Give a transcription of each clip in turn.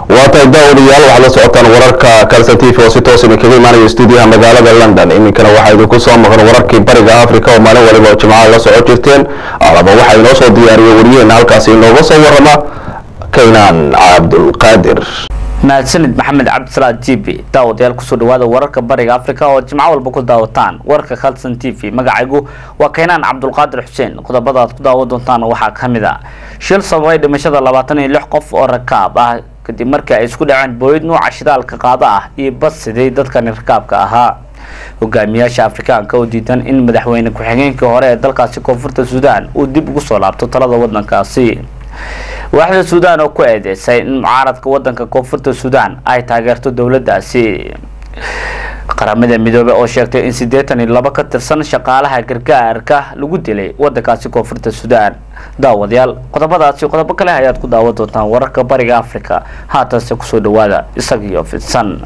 waata daawadayaal waxaad la socotaan wararka Kalsa TV oo si toos ah kaga imaanaya stuudiyaha magaalada London. iminkana waxaa idinku soo maqan wararkii bariga Afrika oo maalin waliba Jimcaha la socod jirteen. alaba waxaa inoo soo diyaariyay wariyeen halkaas inooga soo warrama Keenan Abdulqaadir. mahadsanid maxamed cabdisalaad TV. daawadayaal ku soo dhawaada wararka bariga Afrika oo Jimcaha walba ku daawataan wararka Kalsa TV. magacaygu waa Keenan Abdulqaadir Xuseen. qodobada aad ku daawan doontaan waxaa kamid ah shil sababay dhimashada 26 qof oo rakaab ah kadib markii ay isku dhaceen booyad nooca shidaalka qaada ah iyo bas sidii dadka rakaabka ahaa. hogaamiyaasha Afrikaanka oo diidan in madaxweyne ku-xigeenka hore ee dalkaasi Koonfurta Suudaan uu dib ugu soo laabto talada wadankaasi. waaxda Suudaan oo ku eedeysay in mucaaradka wadanka Koonfurta Suudaan ay taageerto dawladdaasi. qaramada midoobay oo sheegtay in 82 ka tirsan shaqaalaha gargaarka lagu dilay wadankaasi Koonfurta Suudaan. daawadayaal qodobadaasi qodobo kale ayaad ku daawan doontaan wararka bariga Afrika. haataase ku soo dhawaada isagiyo fidsan.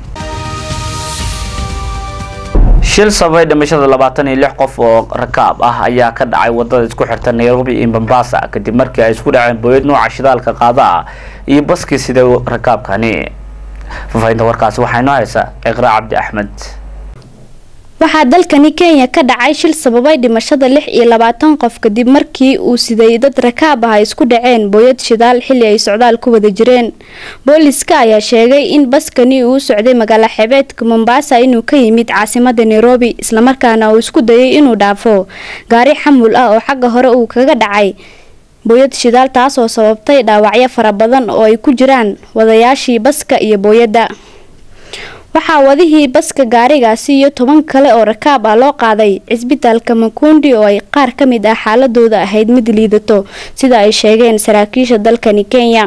shil sababay dhimashada 26 qof oo rakaab ah ayaa ka dhacay wadada isku xirta Nairobi iyo Mombasa kadib markii ay isku dhaceen booyad nooca shidaalka qaada ah iyo baskii sida rakaabkani. faafaynta warkaasi waxaa inoo haysaa Iqraa Cabdi Axmed. waxaa dalkani Kenya ka dhacay shil sababay dhimashada 26 qof kadib markii uu siday dad rakaab ah isku dhaceen booyad shidaal xilli ay socdaal ku wada jireen. booliska ayaa sheegay in baskani uu socday magaalada xeebta Mombasa inuu ka yimid caasimadda Nairobi isla markaana uu isku dayay inuu dhaafo gaari xamul ah oo xagga hore uu kaga dhacay booyad shidaal taas oo sababtay dhaawacyo fara badan oo ay ku jiraan wadayaashii baska iyo booyadda. waxaa wadihii baska gaarigaasi iyo 10 kale oo rakaab ah loo qaaday cisbitaalka Makundi oo ay qaar ka mid ah xaaladooda ahayd mid liidato sida ay sheegeen saraakiisha dalkani Kenya.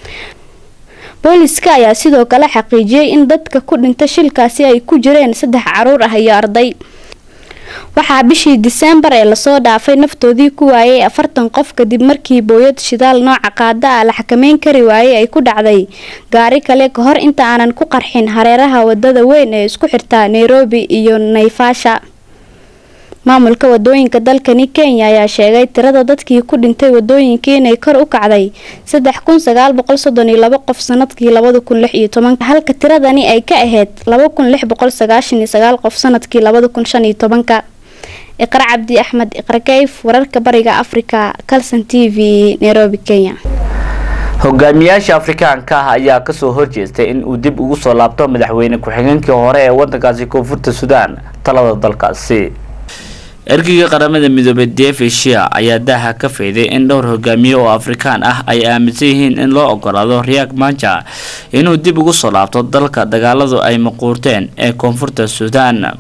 booliska ayaa sidoo kale xaqiijiyay in dadka ku dhintay shilkaasi ay ku jireen 3 caruur ah iyo arday. waxaa bishii December ee la soo dhaafay naftoodii ku waayay 40 qof kadib markii booyad shidaal nooca qaada ah la xakameyn kari waayay ay ku dhacday gaari kale ka hor inta aanan ku qarxin hareeraha wadada weyn ee isku xirta Nairobi iyo Naivasha. maamulka wadooyinka dalkani Kenya ayaa sheegay tirada dadkii ku dhintay wadooyinka inay kor u kacday 3932 qof sanadkii 2016 halka tiradani ay ka ahayd 2699 qof sanadkii 2015. Iqraa Cabdi Axmed, Iqraa Kayf, wararka bariga Afrika, Kalsa TV, Nairobi, Kenya. hogaamiyaasha Afrikaanka ayaa ka soo horjeestay in uu dib ugu soo laabto madaxweyne ku-xigeenkii hore ee wadankaasi Koonfurta Suudaan talada dalkaasi. ergeyga qaramada midoobay David Shea ayaa daha ka fayday in dhowr hogaamiye oo Afrikaan ah ay aaminsan yihiin in loo ogolaado Riek Machar inuu dib ugu soo laabto dalka dagaaladu ay maquurteen ee Koonfurta Suudaan.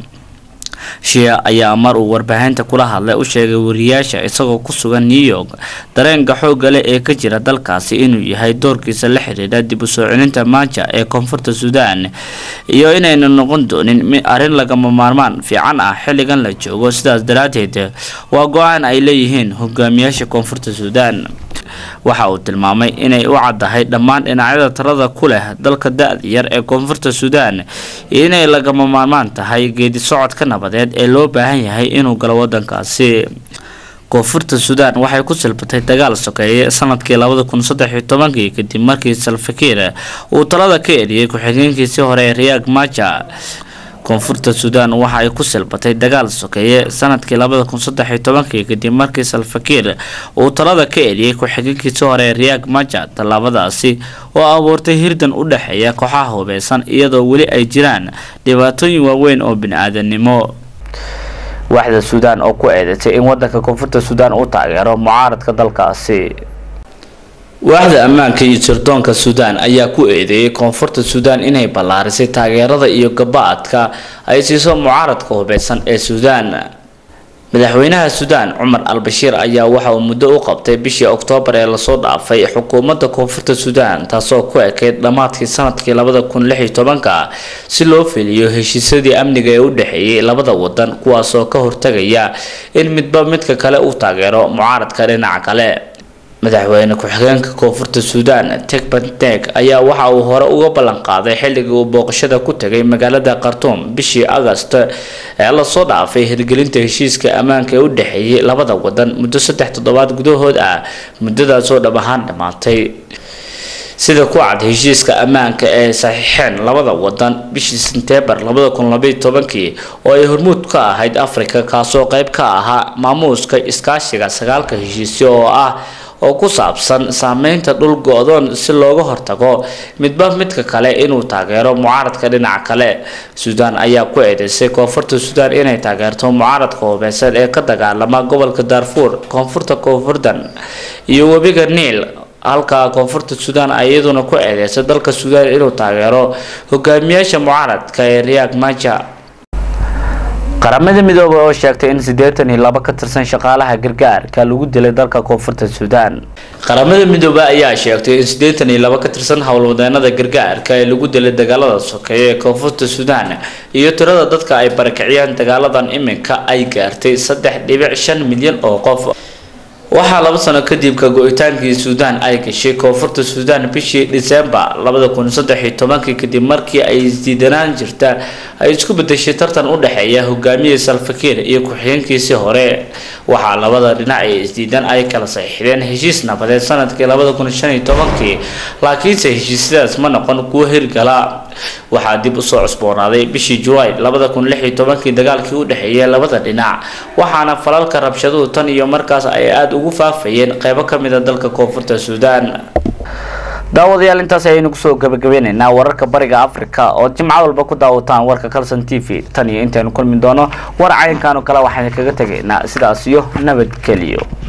Shea ayaa mar uu warbaahinta kula hadlay u sheegay wariyaasha isagoo ku sugan New York dareenka xoogga leh ee ka jira dalkaasi inuu yahay doorkiisa la xiriira dib u soo celinta Machar ee Koonfurta Suudaan iyo inayna noqon doonin arrin lagama maarmaan fiican ah xilligan la joogo. sidaas daraadeed waa go'aan ay leeyihiin hogaamiyaasha Koonfurta Suudaan. waxa uu tilmaamay inay u caddahay dhammaan dhinacyada talada ku leh dalka da'da yar ee Koonfurta Suudaan inay lagama maarmaan tahay geedi socodka nabadeed ee loo baahan yahay inuu galo wadankaasi. Koonfurta Suudaan waxay ku silbatay dagaal sokeeye sanadkii 2013 kadib markii Salva Kiir uu talada ka eriyay ku-xigeenkiisii hore Riek Machar. Koonfurta Suudaan waxa ay ku silbatay dagaal sokeeye sanadkii 2013 kadib markii Salva Kiir uu talada ka eriyay ku-xigeenkiisii hore Riek Machar. tallaabadaasi oo abuurtay hirdan u dhaxeeya kooxaha hubeysan iyadoo weli ay jiraan dhibaatooyin waaweyn oo bini'aadanimo. waaxda Suudaan oo ku eedeysay in wadanka Koonfurta Suudaan uu taageero mucaaradka dalkaasi. waaxda ammaanka iyo sirdoonka Suudaan ayaa ku eedeeyay Koonfurta Suudaan inay ballaarisay taageerada iyo gabaadka ay siiso mucaaradka hubeysan ee Suudaan. madaxweynaha Suudaan Umar al-Bashir ayaa waxa uu muddo u qabtay bishii Oktoobar ee la soo dhaafay xukuumadda Koonfurta Suudaan taasoo ku ekeyd dhamaadkii sanadkii 2016 si loo fuliyo heshiisyadii amniga ee u dhaxeeyay labada wadan kuwaas oo ka hortagaya in midba midka kale uu taageero mucaaradka dhinaca kale. madaxweyne ku-xigeenka Koonfurta Suudaan Tekbantek ayaa waxa uu hore uga ballan qaaday xilligii uu booqashada ku tagay magaalada Khartoum bishii August ee la soo dhaafay hirgelinta heshiiska ammaanka ee u dhaxeeyay labada wadan muddo 3 toddobaad gudahood ah muddadaas oo dhab ahaan dhamaatay. sida ku cad heshiiska ammaanka ee saxiixeen labada wadan bishii September 2012 oo ay hormuud ka ahayd Afrika kaasoo qayb ka ahaa maamuuska iskaashiga sagaalka heshiisyo oo ku saabsan saameynta dhul go'doon si looga hortago midba midka kale inuu taageero mucaaradka dhinaca kale. Suudaan ayaa ku eedeysay koonfurta Suudaan inay taageerto mucaaradka hubeysan ee ka dagaalama gobolka Darfur, koonfurta Koonfurdan iyo webiga Niil, halka koonfurta Suudaan ay iyaduna ku eedeysay dalka Suudaan inuu taageero hogaamiyaasha mucaaradka ee Riek Machar. qaramada midoobay oo sheegtay in 82 ka tirsan shaqaalaha gargaarka lagu dilay dalka koonfurta Suudaan. qaramada midoobay ayaa sheegtay in 82 ka tirsan howlwadeenada gargaarka ee lagu dilay dagaalada sokeeye ee koonfurta Suudaan iyo tirada dadka ay barakiciyeen dagaaladan iminka ay gaartay 3.5 milyan oo qof. waxaa 2 sano kadib ka go'itaankii Suudaan ay gashay koonfurta Suudaan bishii December 2013 kadib markii ay isdiidanaan jirta ay isku bedeshay tartan u dhaxeeya hogaamiye Salva Kiir iyo ku-xigeenkiisii hore. waxaa labada dhinac ee isdiidan ay kala saxiixdeen heshiis nabadeed sanadkii 2015 laakiinse heshiisyadaas ma noqon kuwo hirgala. waxaa dib u soo cusboonaaday bishii July 2016 dagaalkii u dhaxeeyay labada dhinac waxaana falalka rabshaduhu tan iyo markaas ay aad ugu faafayeen qaybo ka mid ah dalka koonfurta Suudaan. daawadayaal intaas ayaynu ku soo gabagabeynaa wararka bariga Afrika oo jimco walba ku daawataan warka Kalson TV tan iyo intaynu kulmi doono war caynkan oo kale waxaan kaga tageynaa sidaas iyo nabadgelyo.